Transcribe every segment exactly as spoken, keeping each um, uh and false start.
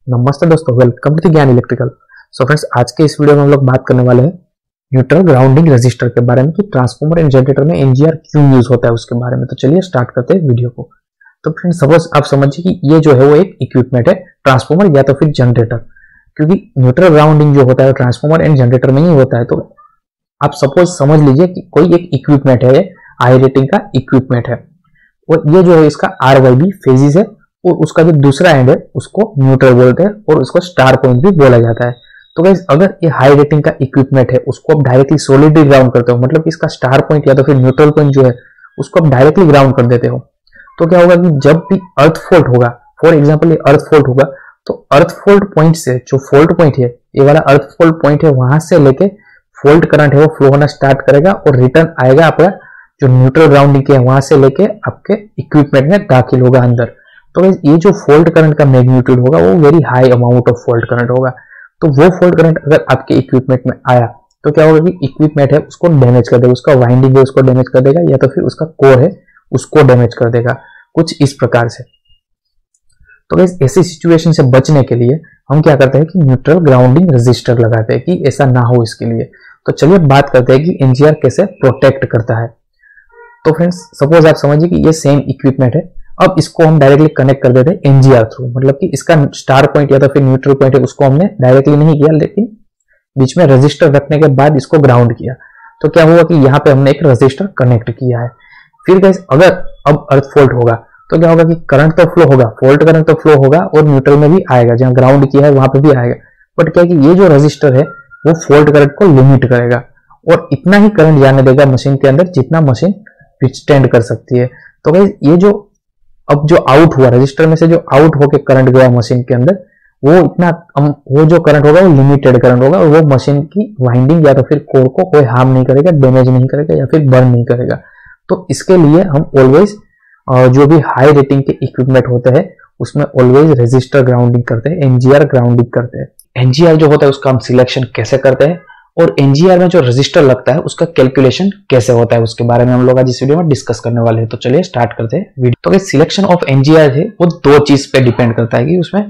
नमस्ते दोस्तों, welcome to the Gyan electrical. So friends, आज के इस वीडियो में हम लोग बात करने वाले हैं न्यूट्रल ग्राउंडिंग रेजिस्टर के बारे में कि ट्रांसफार्मर एंड जनरेटर में एनजीआर क्यों यूज होता है उसके बारे में। तो चलिए स्टार्ट करते हैं वीडियो को। तो फ्रेंड्स, सपोज आप समझिए कि ये जो है वो एक इक्विपमेंट है, ट्रांसफार्मर या तो फिर जनरेटर। क्योंकि न्यूट्रल ग्राउंडिंग जो होता है ट्रांसफार्मर एंड जनरेटर में ही होता है। तो आप सपोज समझ लीजिए कि कोई एक इक्विपमेंट है, हाई रेटिंग का इक्विपमेंट है, और ये जो है इसका आर वाई बी फेजिस है, और उसका जो दूसरा एंड है उसको न्यूट्रल बोलते हैं और उसको स्टार पॉइंट भी बोला जाता है। तो गाइस, अगर ये हाई रेटिंग का इक्विपमेंट है उसको आप डायरेक्टली सॉलिडली ग्राउंड करते हो, मतलब इसका स्टार पॉइंट या तो फिर न्यूट्रल पॉइंट जो है उसको आप डायरेक्टली ग्राउंड कर देते हो, तो क्या होगा कि जब भी अर्थ फॉल्ट होगा, फॉर एग्जाम्पल ये अर्थ फॉल्ट होगा, तो अर्थ फॉल्ट पॉइंट से जो फॉल्ट पॉइंट है, ये वाला अर्थ फॉल्ट पॉइंट है, वहां से लेके फॉल्ट करंट है वो फ्लो होना स्टार्ट करेगा और रिटर्न आएगा आपका जो न्यूट्रल ग्राउंडिंग है वहां से लेके आपके इक्विपमेंट में दाखिल होगा अंदर। तो ये जो फॉल्ट करंट का मैग्नीट्यूड होगा वो very high amount of fault current होगा। तो वो फॉल्ट करंट अगर आपके इक्विपमेंट में आया तो क्या होगा कि इक्विपमेंट है उसको डैमेज कर देगा, उसका वाइंडिंग है उसको डैमेज कर देगा, या तो फिर उसका कोर है उसको डैमेज कर देगा, कुछ इस प्रकार से। तो गाइस, ऐसी सिचुएशन से बचने के लिए हम क्या करते हैं कि न्यूट्रल ग्राउंडिंग रेजिस्टर लगाते हैं कि ऐसा ना हो इसके लिए। तो चलिए बात करते हैं कि एनजीआर कैसे प्रोटेक्ट करता है। तो फ्रेंड्स, सपोज आप समझिए कि ये सेम इक्विपमेंट है, अब इसको हम डायरेक्टली कनेक्ट कर देते हैं एनजीआर थ्रू, मतलब कि इसका स्टार पॉइंट या तो फिर न्यूट्रल पॉइंट है उसको हमने डायरेक्टली नहीं किया, लेकिन बीच में रेजिस्टर रखने के बाद इसको ग्राउंड किया। तो क्या हुआ कि यहाँ पे हमने एक रेजिस्टर कनेक्ट किया है। फिर गाइस, अगर अब अर्थ फॉल्ट होगा तो क्या होगा कि करंट तो फ्लो होगा, फॉल्ट करंट तो फ्लो होगा और न्यूट्रल में भी आएगा, जहां ग्राउंड किया है वहां पे भी आएगा। बट क्या कि ये जो रेजिस्टर है वो फॉल्ट करंट को लिमिट करेगा और इतना ही करंट जाने देगा मशीन के अंदर जितना मशीन विथस्टैंड कर सकती है। तो गाइस, ये जो अब जो आउट हुआ रजिस्टर में से जो आउट होके करंट गया मशीन के अंदर, वो इतना वो जो करंट होगा वो लिमिटेड करंट होगा और वो मशीन की वाइंडिंग या तो फिर कोर को कोई हार्म नहीं करेगा, डैमेज नहीं करेगा या फिर बर्न नहीं करेगा। तो इसके लिए हम ऑलवेज जो भी हाई रेटिंग के इक्विपमेंट होते हैं उसमें ऑलवेज रेजिस्टर ग्राउंडिंग करते हैं, एनजीआर ग्राउंडिंग करते हैं। एनजीआर जो होता है उसका हम सिलेक्शन कैसे करते हैं और एनजीआर में जो रजिस्टर लगता है उसका कैलकुलेशन कैसे होता है उसके बारे में हम लोग आज इस वीडियो में डिस्कस करने वाले हैं। तो चलिए स्टार्ट करते हैं वीडियो। तो सिलेक्शन ऑफ एनजीआर है वो दो चीज पे डिपेंड करता है कि उसमें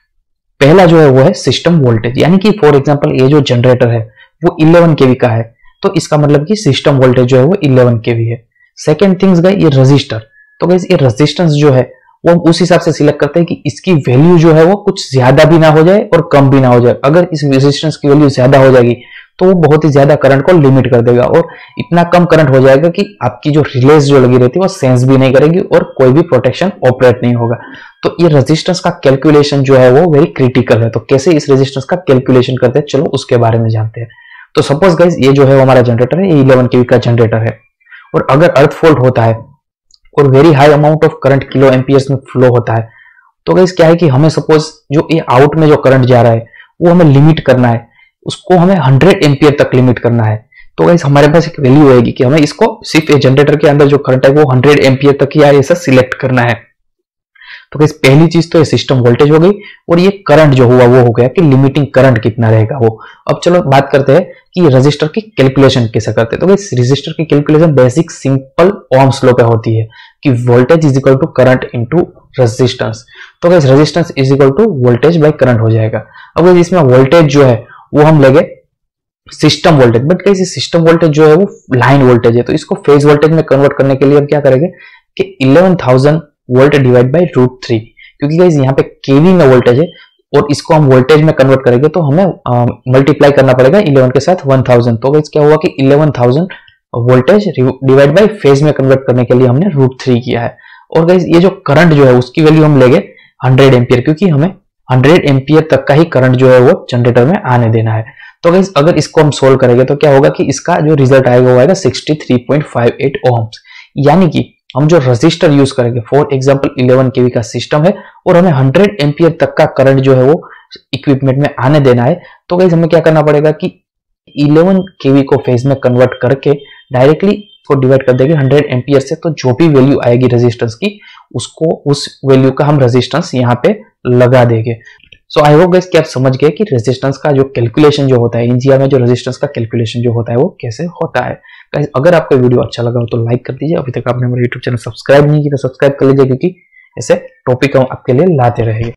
पहला जो है वो है सिस्टम वोल्टेज, यानी कि फॉर एग्जांपल ये जो जनरेटर है वो इलेवन केवी का है, तो इसका मतलब कि सिस्टम वोल्टेज जो है वो इलेवन केवी है। सेकेंड थिंग्स गए ये रजिस्टर, तो गाइस ये रेजिस्टेंस जो है वो हम उस हिसाब से सिलेक्ट करते हैं कि इसकी वैल्यू जो है वो कुछ ज्यादा भी ना हो जाए और कम भी ना हो जाए। अगर इस रेजिस्टेंस की वैल्यू ज्यादा हो जाएगी तो वो बहुत ही ज्यादा करंट को लिमिट कर देगा और इतना कम करंट हो जाएगा कि आपकी जो रिलेज जो लगी रहती है वो सेंस भी नहीं करेगी और कोई भी प्रोटेक्शन ऑपरेट नहीं होगा। तो ये रेजिस्टेंस का कैलकुलेशन जो है वो वेरी क्रिटिकल है। तो कैसे इस रेजिस्टेंस का कैलकुलेशन करते हैं, चलो उसके बारे में जानते हैं। तो सपोज गाइस, ये जो है वो हमारा जनरेटर है, ये इलेवन केवी का जनरेटर है, और अगर अर्थ फॉल्ट होता है और very high amount of current kilo amperes में फ्लो होता है, तो गाइस क्या है कि हमें सपोज जो ये आउट में जो करंट जा रहा है वो हमें लिमिट करना है, उसको हमें हंड्रेड एम्पियर तक लिमिट करना है। तो गाइस हमारे पास एक वैल्यू होगी कि हमें इसको सिर्फ ये जनरेटर के अंदर जो करंट है वो हंड्रेड एम्पियर तक ही ऐसा सिलेक्ट करना है। तो गाइस पहली चीज तो ये सिस्टम वोल्टेज हो गई, और ये करंट जो हुआ वो हो गया कि लिमिटिंग करंट कितना रहेगा वो। अब चलो बात करते हैं कि रजिस्टर की कैलकुलेशन कैसे करते हैं। तो गाइस रजिस्टर की calculation basic simple Ohm's law पे होती है कि voltage is equal to current into resistance. तो guys resistance is equal to voltage by current हो जाएगा। अब गाइस इसमें वोल्टेज जो है वो हम लेंगे system voltage, but guys system voltage जो है वो लाइन वोल्टेज है, तो इसको फेज वोल्टेज में कन्वर्ट करने के लिए हम क्या करेंगे कि eleven thousand volt divide by root three, क्योंकि गाइस यहाँ पे केवी में वोल्टेज है और इसको हम वोल्टेज में कन्वर्ट करेंगे तो हमें मल्टीप्लाई करना पड़ेगा इलेवन के साथ वन थाउजेंड। तो गाइस क्या हुआ कि eleven thousand voltage divide by phase में कन्वर्ट करने के लिए हमने रूट थ्री किया है। और गाइस ये जो करंट जो है उसकी वैल्यू हम लेंगे हंड्रेड एम्पियर, क्योंकि हमें हंड्रेड एम्पियर तक का ही करंट जो है वो जनरेटर में आने देना है। तो गाइस अगर इसको हम सोल्व करेंगे तो क्या होगा कि इसका जो रिजल्ट आएगा वो आएगा sixty three point five eight ohms, यानी कि हम जो रजिस्टर यूज करेंगे, फॉर एग्जांपल इलेवन केवी का सिस्टम है और हमें हंड्रेड एम्पियर तक का करंट जो है वो इक्विपमेंट में आने देना है, तो गाइस हमें क्या करना पड़ेगा कि इलेवन केवी को फेज में कन्वर्ट करके डायरेक्टली को डिवाइड कर देंगे हंड्रेड एम्पियर से, तो जो भी वैल्यू आएगी रेजिस्टेंस की उसको उस वैल्यू का हम रेजिस्टेंस यहाँ पे लगा देंगे। सो आई होप गाइस कि आप समझ गए कि रेजिस्टेंस का जो कैलकुलेशन जो होता है एनजीआर में, जो रेजिस्टेंस का कैलकुलेशन जो होता है वो कैसे होता है। गाइस अगर आपको वीडियो अच्छा लगा हो तो लाइक कर दीजिए, अभी तक आपने मेरा यूट्यूब चैनल सब्सक्राइब नहीं किया तो सब्सक्राइब कर लीजिए, क्योंकि ऐसे टॉपिक हम आपके लिए लाते रहेंगे।